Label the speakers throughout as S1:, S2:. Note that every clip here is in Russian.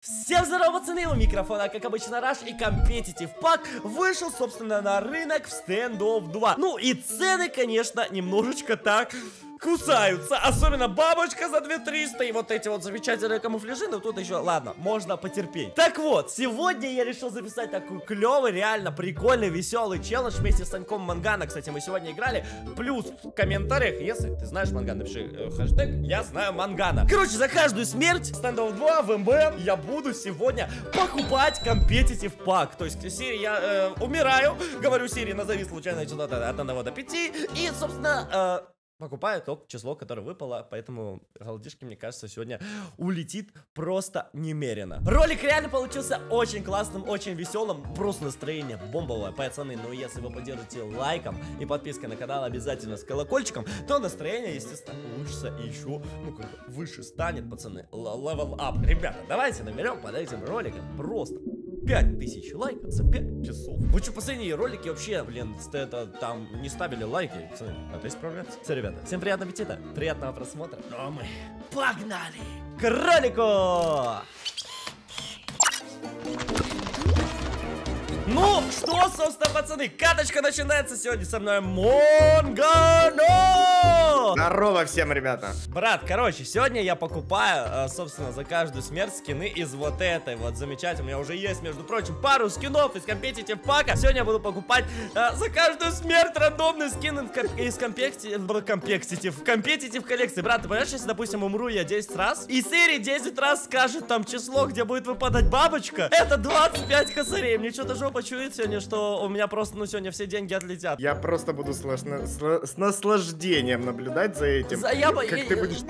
S1: Всем здорово, пацаны, у микрофона, как обычно, Rush, и Competitive Pack вышел, собственно, на рынок в Standoff 2. Ну и цены, конечно, немножечко так кусаются. Особенно бабочка за 2300 и вот эти вот замечательные камуфляжи. Но тут еще, ладно, можно потерпеть. Так вот, сегодня я решил записать такой клевый, реально прикольный, веселый челлендж вместе с Саньком Мангана. Кстати, мы сегодня играли. Плюс в комментариях, если ты знаешь Мангана, напиши хэштег «Я знаю Мангана». Короче, за каждую смерть Standoff 2 в МБ я буду сегодня покупать Competitive Pack. То есть, Сири, я умираю, говорю, Сири, назови случайное число от 1 до 5. И, собственно, покупаю то число, которое выпало, поэтому голдишки, мне кажется, сегодня улетит просто немерено. Ролик реально получился очень классным, очень веселым, просто настроение бомбовое, пацаны. Но если вы поддержите лайком и подпиской на канал, обязательно с колокольчиком, то настроение, естественно, улучшится и еще, ну, как бы выше станет, пацаны. Level up. Ребята, давайте наберем под этим роликом просто 5000 лайков за 5 часов. Вы что, последние ролики вообще, блин, это там не ставили лайки, пацаны, надо исправляться. Все, ребята, всем приятного аппетита, приятного просмотра. Ну а мы погнали к ролику! Ну, что, собственно, пацаны, каточка начинается сегодня со мной Мангано!
S2: Здорово всем, ребята!
S1: Брат, короче, сегодня я покупаю, собственно, за каждую смерть скины из вот этой вот замечательной. У меня уже есть, между прочим, пару скинов из Competitive Pack. Сегодня я буду покупать за каждую смерть рандомный скин из Competitive коллекции. Брат, ты понимаешь, если, допустим, умру я 10 раз, и Сири 10 раз скажет там число, где будет выпадать бабочка, это 25 косарей. Мне что-то жопа чует сегодня, что у меня просто, ну, сегодня все деньги отлетят.
S2: Я просто буду с наслаждением наблюдать за этим. Как ты будешь...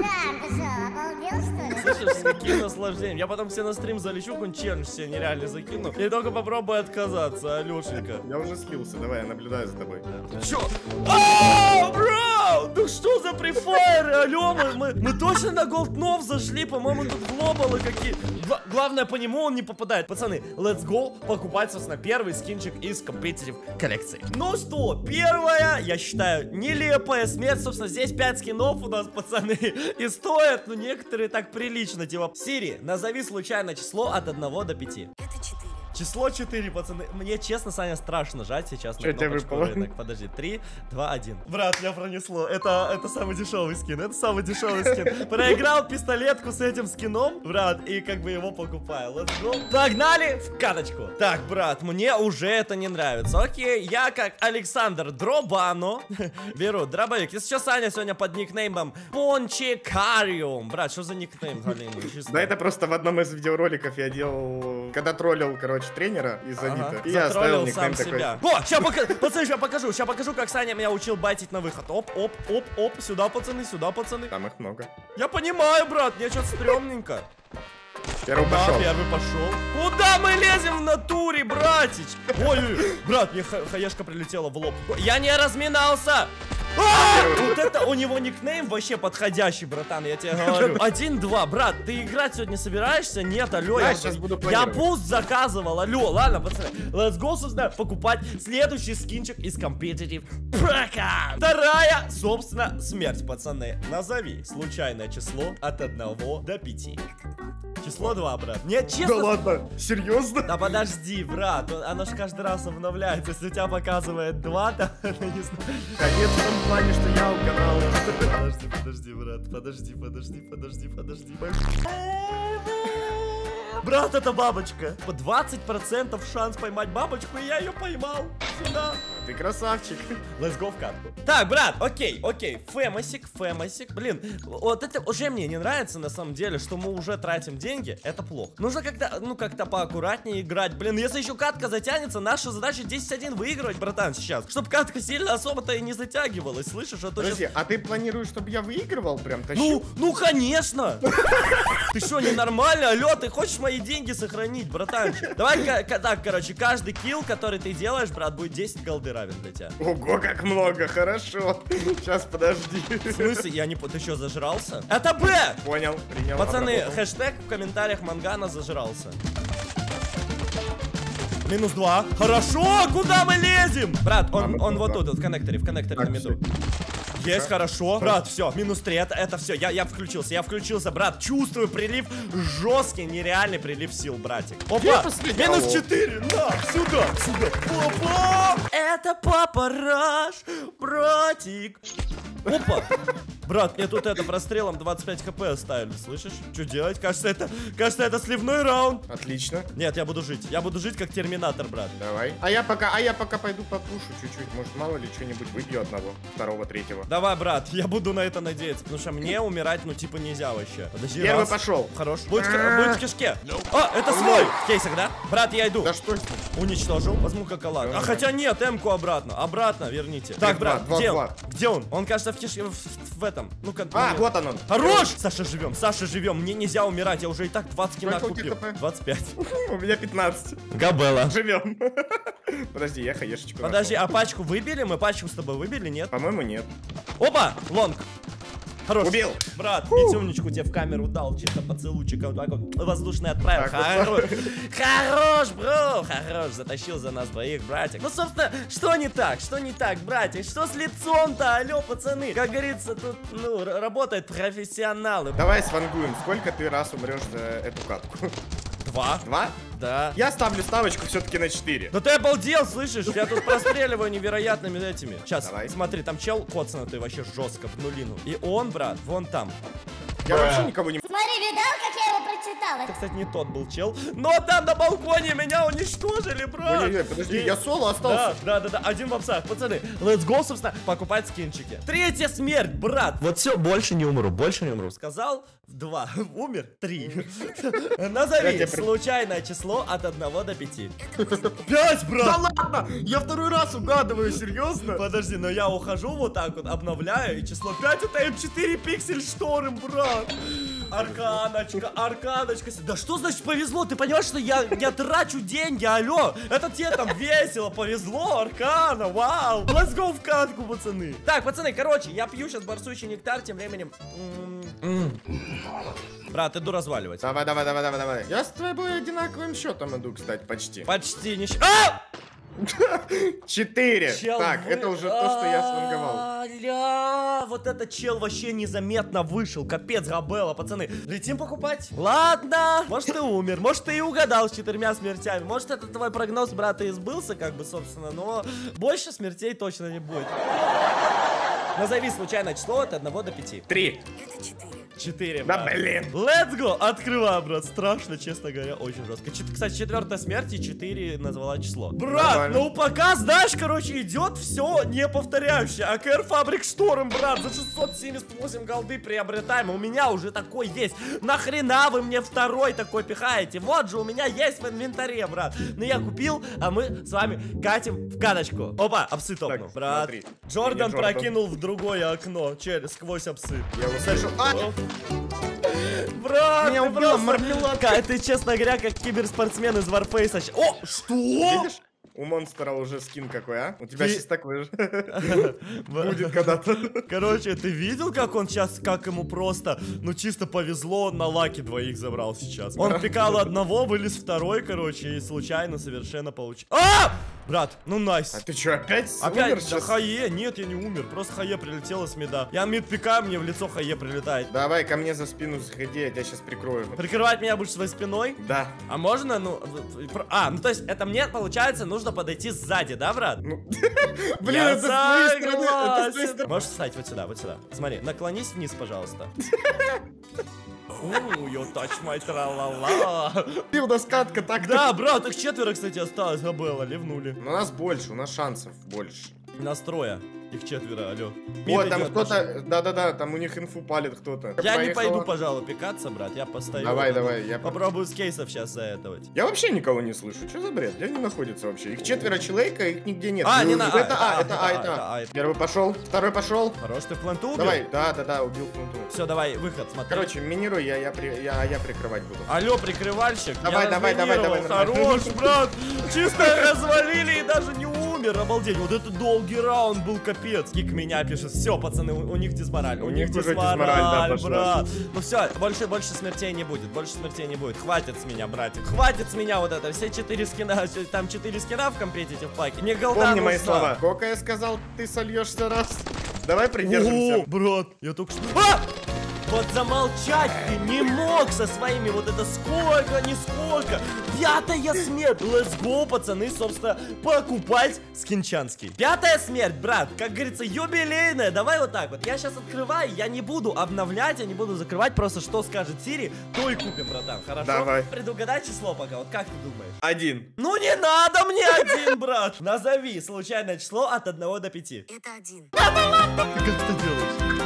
S1: Слышишь, с каким наслаждением. Я потом все на стрим залечу, какой-нибудь челлендж себе нереально закину. И только попробую отказаться, Алешенька.
S2: Я уже слился, давай, я наблюдаю за тобой.
S1: Чё? Ооо, бро! Ну что за префайры, алё, мы точно на голднов зашли, по-моему, тут глобалы какие. Главное, по нему он не попадает. Пацаны, let's go покупать, собственно, первый скинчик из Competitive коллекции. Ну что, первая, я считаю, нелепая смерть. Собственно, здесь 5 скинов у нас, пацаны, и стоят, ну, некоторые так прилично, типа. Сири, назови случайное число от 1 до 5.
S3: Это 4.
S1: Число 4, пацаны. Мне, честно, Саня, страшно жать сейчас на кнопочку рынок. Подожди, 3, 2, 1. Брат, меня пронесло. Это самый дешевый скин. Это самый дешевый скин. Проиграл пистолетку с этим скином, брат, и как бы его покупаю. Let's go. Погнали в каточку. Так, брат, мне уже это не нравится. Окей, я как Александр Дробано беру дробовик. Если что, Саня сегодня под никнеймом Пончикариум. Брат, что за никнейм, Галина?
S2: Да это просто в одном из видеороликов я делал, когда троллил, короче, тренера из Зенита. И я оставил никнейм такой. О,
S1: сейчас пацаны, сейчас покажу, как Саня меня учил байтить на выход. Оп, оп, оп, оп, сюда, пацаны, сюда, пацаны.
S2: Там их много.
S1: Я понимаю, брат, мне что-то стрёмненько.
S2: Первый пошел.
S1: Первый пошел. Куда мы лезем в натуре, братич? Ой, брат, мне хаешка прилетела в лоб. Я не разминался. Вот это у него никнейм вообще подходящий, братан, я тебе говорю. 1-2, брат, ты играть сегодня собираешься? Нет, алё,
S2: я сейчас буду планировать.
S1: Я буст заказывал, алё, ладно, пацаны. Let's go, собственно, покупать следующий скинчик из Competitive Pack. Вторая, собственно, смерть, пацаны. Назови случайное число от 1 до 5. Число 2, брат. Нет, честно.
S2: Да ладно, серьезно?
S1: Да подожди, брат, оно же каждый раз обновляется. Если у тебя показывает 2, то это не знаю.
S2: Конечно, в том плане, что я угадал.
S1: Подожди, брат, подожди. Брат, это бабочка. По 20% шанс поймать бабочку, и я ее поймал. Сюда.
S2: Ты красавчик.
S1: Let's go в катку. Так, брат, окей. Фэмосик. Блин, вот это уже мне не нравится, на самом деле, что мы уже тратим деньги. Это плохо. Нужно как-то, ну, как-то поаккуратнее играть. Блин, если еще катка затянется, наша задача 10-1 выигрывать, братан, сейчас. Чтоб катка сильно особо-то и не затягивалась, слышишь? А то
S2: подожди,
S1: сейчас...
S2: а ты планируешь, чтобы я выигрывал прям тащил?
S1: Ну, конечно. Ты что, ненормально? Алло, ты хочешь мои деньги сохранить, братанчик? Давай так, короче, каждый килл, который ты делаешь, брат, будет 10 голды равен для тебя.
S2: Ого, как много, хорошо. Сейчас, подожди.
S1: В смысле? Я не... Ты что, зажрался? Это Б!
S2: Понял, принял.
S1: Пацаны, хэштег в комментариях Мангана зажрался. -2. Хорошо, куда мы лезем? Брат, он вот тут, в коннекторе на миду. Есть, хорошо. Брат, все, -3, это все. Я включился, брат. Чувствую прилив, жесткий, нереальный прилив сил, братик. Опа, -4, на, сюда. Опа, это Папа Раш, братик. Опа. Брат, мне тут это прострелом 25 хп оставили, слышишь? Что делать? Кажется, это сливной раунд.
S2: Отлично.
S1: Нет, я буду жить как терминатор, брат.
S2: Давай. А я пока пойду попушу чуть-чуть. Может, мало ли что-нибудь выбью одного, второго, третьего.
S1: Давай, брат, я буду на это надеяться, потому что мне умирать, ну, типа, нельзя вообще. Подожди,
S2: первый пошел.
S1: Хорош. Будет в кишке. А, это свой. В кейсах, да? Брат, я иду.
S2: Да что?
S1: Уничтожил. Возьму какалак. А хотя нет, М-ку обратно. Обратно верните. Так, брат, где он? Он, кажется, в кишке, в этом. Ну-ка.
S2: Вот он.
S1: Хорош! Саша, живем. Мне нельзя умирать. Я уже и так 20 кина купил. 25.
S2: У меня 15.
S1: Габела.
S2: Живем. Подожди, я хаешечку.
S1: Подожди, а пачку выбили? Мы пачку с тобой выбили, нет?
S2: По-моему, нет.
S1: Опа! Лонг. Хорош.
S2: Убил.
S1: Брат, пятюнечку тебе в камеру дал, чисто поцелуйчиком. Так вот, воздушный отправил. Хорош, бро. Хорош, затащил за нас двоих, братик. Ну, собственно, что не так, братик? Что с лицом-то, алло, пацаны? Как говорится, тут, ну, работают профессионалы.
S2: Давай свангуем. Сколько ты раз умрешь за эту катку?
S1: 2.
S2: 2?
S1: Да.
S2: Я ставлю ставочку все-таки на 4.
S1: Да ты обалдел, слышишь? Я тут простреливаю невероятными этими. Сейчас,
S2: давай.
S1: Смотри, там чел коцанутый вообще жестко в нулину. И он, брат, вон там.
S2: Я вообще никого не...
S3: Смотри, видал, как я его прочитал?
S1: Это, кстати, не тот был чел. Но там на балконе меня уничтожили, брат.
S2: Ой-ой-ой, подожди, я соло остался.
S1: Да, один в апсах. Пацаны, let's go, собственно, покупать скинчики. 3-я смерть, брат. Вот все, больше не умру. Сказал 2, умер 3. Назови случайное число от 1 до 5. 5, брат.
S2: Да ладно, я второй раз угадываю, серьезно?
S1: Подожди, но я ухожу вот так вот, обновляю, и число 5 это М4 пиксель шторм, брат. Арканочка. Да что значит повезло? Ты понимаешь, что я трачу деньги, алло? Это тебе там весело, повезло, аркана, вау. Let's go в катку, пацаны. Так, пацаны, короче, я пью сейчас барсучий нектар, тем временем... Брат, иду разваливать.
S2: Давай. Я с тобой одинаковым счетом иду, кстати, почти.
S1: Почти не...
S2: 4. Так, это уже то, что я сланговал.
S1: Вот этот чел вообще незаметно вышел. Капец, Габела, пацаны. Летим покупать? Ладно. Может, ты умер, может, ты и угадал с 4 смертями. Может, это твой прогноз, брат, и сбылся, как бы, собственно. Но больше смертей точно не будет. Назови случайное число от 1 до 5.
S2: 3.
S1: 4,
S2: да,
S1: брат.
S2: блин.
S1: Let's go. Открывай, брат. Страшно, честно говоря, очень жестко. Кстати, 4-я смерть и 4 назвала число. Брат, нормально. Ну пока, знаешь, короче, идет все не повторяющее. АКР Фабрик Шторм, брат, за 678 голды приобретаем. У меня уже такой есть. Нахрена вы мне второй такой пихаете? Вот же у меня есть в инвентаре, брат. Ну я купил, а мы с вами катим в каточку. Опа, опсы топнул, брат. Смотри. Джордан прокинул в другое окно, сквозь опсы.
S2: Я услышал.
S1: Брат,
S2: меня убила мармеладка.
S1: Ты, честно говоря, как киберспортсмен из Warface. О, что?
S2: Видишь? У монстра уже скин какой, а? У тебя сейчас такой же будет когда-то.
S1: Короче, ты видел, как он сейчас, как ему просто, ну чисто повезло, он на лаки 2 забрал сейчас. Он пикал одного, вылез второй, короче, и случайно совершенно получил. Брат, ну найс.
S2: А ты что, опять
S1: умер сейчас? Да хае, нет, я не умер, просто хае прилетело с мида. Я мид пикаю, мне в лицо хае прилетает.
S2: Давай ко мне за спину заходи, я тебя сейчас прикрою.
S1: Прикрывать меня будешь своей спиной?
S2: Да.
S1: А можно, ну, ну то есть это мне, получается, нужно подойти сзади, да, брат?
S2: Блин, это с твоей стороны.
S1: Можешь встать вот сюда, вот сюда. Смотри, наклонись вниз, пожалуйста. You touch my tra-la-la.
S2: Пил скатка так.
S1: Да, брат, их 4, кстати, осталось, Габела, ливнули.
S2: У нас больше, у нас шансов больше.
S1: Настроя. Их 4, алло.
S2: Вот, там кто-то, да-да-да, там у них инфу палит кто-то.
S1: Я не пойду, пожалуй, пикаться, брат, я постою.
S2: Давай,
S1: я попробую с кейсов сейчас заэтовать.
S2: Я вообще никого не слышу, что за бред? Где они находятся вообще? Их 4 человека, их нигде нет.
S1: Не надо.
S2: Это Первый пошел, второй пошел.
S1: Хорош, ты в планту убил?
S2: Давай, да, убил планту.
S1: Все, давай, выход, смотри.
S2: Короче, минируй, я прикрывать буду.
S1: Алло, прикрывальщик.
S2: Давай.
S1: Хорош, брат. Чисто развалили и даже не умер. Обалдеть, вот это долгий раунд был, капец. Кик меня пишет. Все, пацаны, у них дисмораль.
S2: У них уже дисмораль, да,
S1: брат. Ну все, больше смертей не будет. Хватит с меня, братик. Хватит с меня вот это. Все 4 скина. Там 4 скина в компетите в паке. Не голда.
S2: Помни мои слова. Сколько я сказал, ты сольешься раз. Давай придержимся.
S1: О, брат, я только что... А! Вот замолчать ты не мог со своими вот это сколько, нисколько. 5-я смерть. Let's go, пацаны, собственно, покупать скинчанский. 5-я смерть, брат, как говорится, юбилейная. Давай вот так вот. Я сейчас открываю, я не буду обновлять, я не буду закрывать. Просто что скажет Сири, то и купим, братан. Хорошо?
S2: Давай.
S1: Предугадай число пока. Вот как ты думаешь?
S2: 1.
S1: Ну не надо мне 1, брат. Назови случайное число от 1 до 5.
S3: Это 1.
S1: Ты как это делаешь?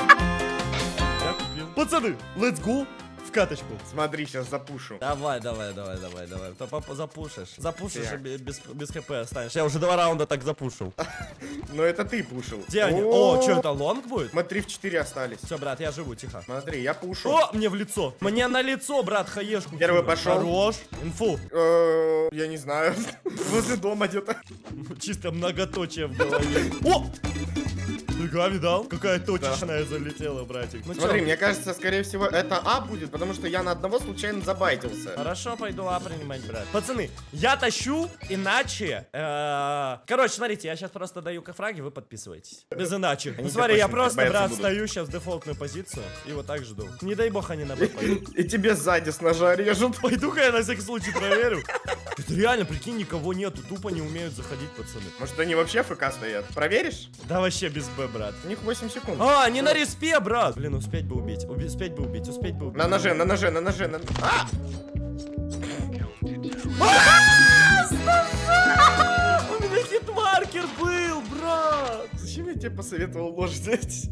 S1: Пацаны, let's go в каточку.
S2: Смотри, сейчас запушу.
S1: Давай. То запушишь. Запушишь и без хп останешься. Я уже 2 раунда так запушил.
S2: Но это ты пушил.
S1: Где они? О, что это, лонг будет?
S2: Мы 3 в 4 остались.
S1: Все, брат, я живу, тихо.
S2: Смотри, я пушу.
S1: О, мне в лицо. Мне на лицо, брат, хаешку.
S2: Первый
S1: кинул.
S2: пошел.
S1: Хорош. Инфу.
S2: Я не знаю. Возле дома где-то.
S1: Чисто многоточие в голове. О! Ты видал? Какая точечная залетела, братик. Ну,
S2: Смотри,
S1: чё?
S2: мне кажется, скорее всего, это А будет, потому что я на одного случайно забайтился.
S1: Хорошо, пойду А принимать, брат. Пацаны, я тащу, иначе... Короче, смотрите, я сейчас просто даю фраги, вы подписываетесь. Без иначе. Ну, смотри, я просто, брат, стою сейчас в дефолтную позицию и вот так жду. Не дай бог они на Б пойдут.
S2: И тебе сзади с ножа режут.
S1: Пойду-ка я на всякий случай проверю. Это реально, прикинь, никого нету, тупо не умеют заходить, пацаны.
S2: Может, они вообще ФК стоят? Проверишь?
S1: Да вообще без Б, брат.
S2: У них 8 секунд.
S1: А, не на респе, брат. Блин, успеть бы убить. Успеть бы убить.
S2: На ноже. А!
S1: У меня хитмаркер был, брат.
S2: Зачем я тебе посоветовал ложь взять?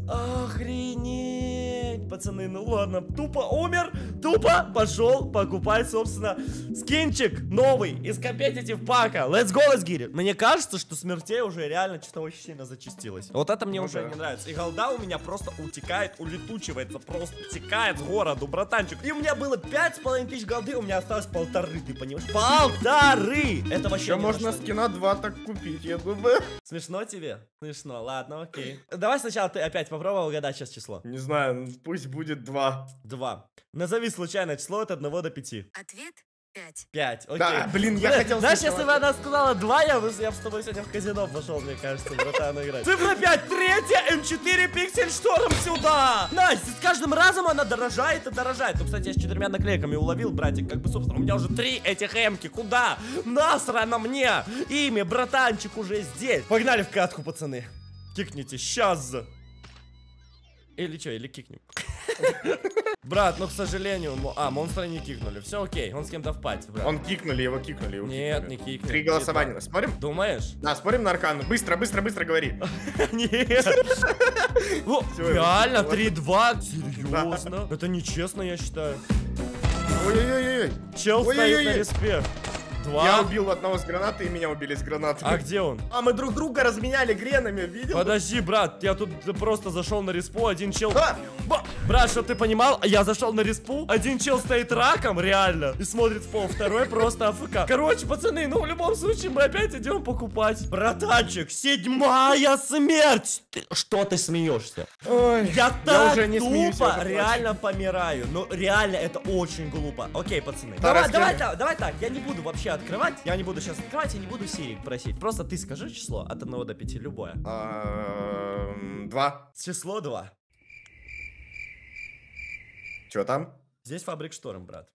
S1: Охренеть, пацаны, ну ладно, тупо умер, тупо пошел покупать, собственно, скинчик новый из компетитив пака. Let's go, let's get it. Мне кажется, что смертей уже реально что-то очень сильно зачастилось. Вот это мне уже не нравится. И голда у меня просто утекает, улетучивается, просто текает с городу, братанчик. И у меня было 5500 голды, у меня осталось 1500, ты понимаешь? 1500! Это вообще
S2: Еще
S1: не
S2: можно
S1: на что.
S2: скина 2 так купить, я думаю.
S1: Смешно тебе? Смешно, ладно, окей. Давай сначала ты опять попробуй угадать сейчас число.
S2: Не знаю, пусть будет 2.
S1: 2. Назови случайное число от 1 до 5.
S3: Ответ 5.
S1: 5, окей.
S2: Да, блин, я хотел
S1: Знаешь,
S2: сначала-
S1: если бы она сказала 2, я бы с тобой сегодня в казино пошел, мне кажется, братан, играть. Цифра 5, 3, М4 пиксель шторм сюда! Настя, с каждым разом она дорожает и дорожает. Ну, кстати, я с 4 наклейками уловил, братик, как бы, собственно, у меня уже 3 этих М-ки. Куда? Насрано мне! Имя, братанчик уже здесь. Погнали в катку, пацаны. Кикните, сейчас. Или что, или кикнем. Брат, ну, к сожалению, монстра не кикнули. Все окей, он с кем-то в пати, брат.
S2: Он кикнули, его кикнули.
S1: Нет, не кикнули.
S2: 3 голосования. Спорим?
S1: Думаешь?
S2: Да, спорим на аркану. Быстро говори.
S1: Нет. О,
S2: Всё,
S1: реально,
S2: вот.
S1: 3-2? Серьезно? Это нечестно, я считаю.
S2: Ой-ой-ой.
S1: Чел стоит
S2: Ой-ой-ой.
S1: на респе.
S2: Я
S1: 2.
S2: убил одного с гранатой, и меня убили с гранатой.
S1: А где он?
S2: А мы друг друга разменяли гренами, видел?
S1: Подожди, брат, я тут просто зашел на респу, один чел...
S2: А!
S1: Брат, чтоб ты понимал, я зашел на респу, один чел стоит раком, реально, и смотрит в пол, второй просто АФК. Короче, пацаны, ну в любом случае мы опять идем покупать. Братанчик, 7-я смерть! Что ты смеешься?
S2: Ой,
S1: Я так
S2: уже не смеюсь, я
S1: тупо
S2: уже
S1: реально помираю. Ну, реально, это очень глупо. Окей, пацаны.
S2: Вторая
S1: Давай
S2: схема.
S1: так, я не буду вообще открывать. Я не буду сейчас открывать, я не буду Сири просить. Просто ты скажи число от 1 до 5, любое.
S2: 2.
S1: Число 2.
S2: Чё там?
S1: Здесь Фабрик Шторм, брат.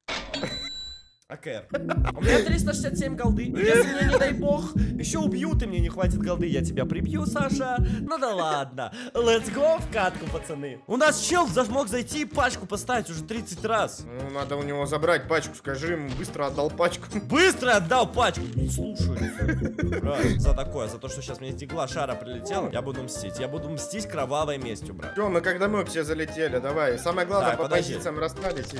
S1: АКР. У меня 367 голды. Если мне, не дай бог, еще убьют, и мне не хватит голды, я тебя прибью, Саша. Ну да ладно. Let's go в катку, пацаны. У нас чел мог зайти и пачку поставить уже 30 раз.
S2: Ну, надо у него забрать пачку, скажи ему, быстро отдал пачку.
S1: Быстро отдал пачку. Не слушай. Брат, за такое, за то, что сейчас мне из дигла шара прилетела, я буду мстить. Я буду мстить кровавой местью, брат.
S2: Все, мы когда мы к тебе залетели, давай. Самое главное,
S1: Так,
S2: по
S1: подожди.
S2: позициям расстались, и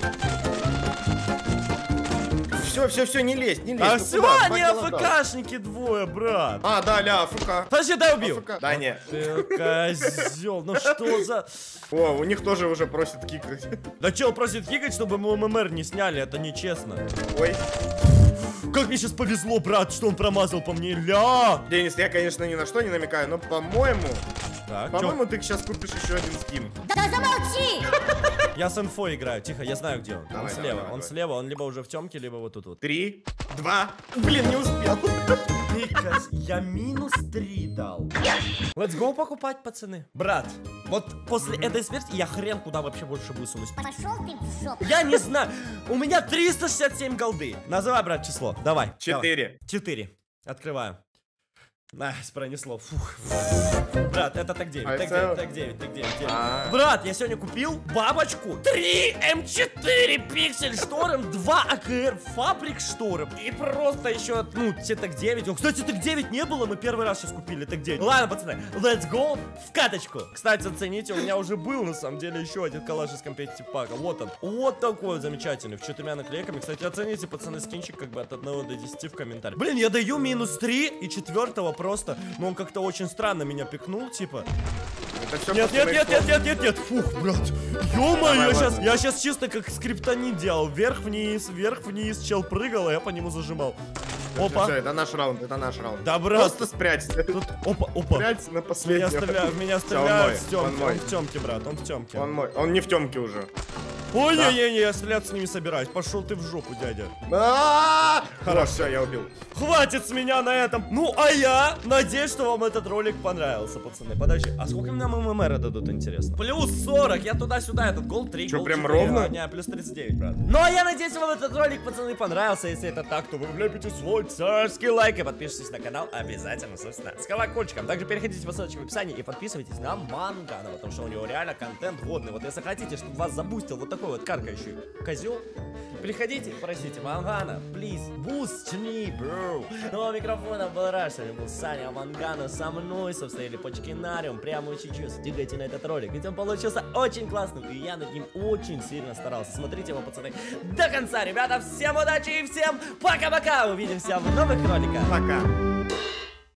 S2: все. Все, не лезь, не лезь.
S1: А
S2: Ну
S1: все,
S2: куда?
S1: они
S2: Два кило дал.
S1: АФКшники двое, брат.
S2: А, да, АФК.
S1: Подожди, дай убью.
S2: АФК. Да, нет.
S1: Ты козел, ну что за...
S2: О, у них тоже уже просят кикать.
S1: Да чел просит кикать, чтобы мы ММР не сняли, это нечестно.
S2: Ой.
S1: Как мне сейчас повезло, брат, что он промазал по мне, ля!
S2: Денис, я, конечно, ни на что не намекаю, но, по-моему,
S1: Так,
S2: ты сейчас купишь еще один скин.
S3: Да замолчи!
S1: Я с инфой играю. Тихо, я знаю, где он.
S2: Давай,
S1: Он
S2: давай,
S1: слева,
S2: давай,
S1: он
S2: давай.
S1: слева, он либо уже в темке, либо вот тут вот.
S2: 3, 2. Блин, не успел.
S1: Я -3 дал. Let's go покупать, пацаны. Брат, вот после этой смерти я хрен куда вообще больше высунусь.
S3: Пошел ты в жопу.
S1: Я не знаю. У меня 367 голды. Называй, брат, число. Давай.
S2: 4.
S1: 4. Открываю. Пронесло. Фух. Брат, это так 9, так 9. Брат, я сегодня купил бабочку 3 М4 пиксель шторм, 2 АКР фабрик шторм. И просто еще, ну, те так 9. О, кстати, так 9 не было, мы первый раз сейчас купили так 9. Ладно, пацаны, let's go в каточку. Кстати, оцените, у меня уже был, на самом деле, еще один калаш из компетитив пака. Вот он. Вот такой вот замечательный, в 4 наклейками. Кстати, оцените, пацаны, скинчик как бы от 1 до 10 в комментариях. Блин, я даю -3 и 4-го просто, ну он как-то очень странно меня пикнул, типа.
S2: Это все
S1: Нет, фух, брат. Ё-моё,
S2: Давай,
S1: я сейчас чисто как скриптонит делал. Вверх-вниз, чел прыгал, а я по нему зажимал. Опа.
S2: Все, это наш раунд, это наш раунд.
S1: Да, брат.
S2: Просто спрячься.
S1: Тут, опа.
S2: Спрячься на последнего.
S1: В меня стреляют в
S2: Он
S1: темке.
S2: мой.
S1: Он в темке, брат, он в темке.
S2: Он мой. Он не в темке уже.
S1: Ой, не, я стреляться с ними собираюсь. Пошел ты в жопу, дядя.
S2: Хорошо, все, я убил.
S1: Хватит с меня на этом. Ну, а я надеюсь, что вам этот ролик понравился, пацаны. Подожди, а сколько нам ММР дадут, интересно? Плюс 40, я туда-сюда, этот гол 3,
S2: Чё,
S1: гол
S2: прям
S1: 4,
S2: ровно?
S1: Не, плюс 39, брат. Ну, а я надеюсь, вам этот ролик, пацаны, понравился. Если это так, то вы влепите свой царский лайк и подпишитесь на канал обязательно, собственно, с колокольчиком. Также переходите по ссылочке в описании и подписывайтесь на Мангана, потому что у него реально контент годный. Вот если хотите, чтобы вас забустил вот такой вот каркающий козел, приходите и просите Мангана, please, boost me, bro. Ну, а микрофона был Раш, сегодня был Саня Мангана со мной, собственно, или Почкинариум. Прямо сейчас тыкайте на этот ролик, ведь он получился очень классным, и я над ним очень сильно старался. Смотрите его, пацаны, до конца, ребята. Всем удачи и всем пока-пока. Увидимся в новых роликах.
S2: Пока.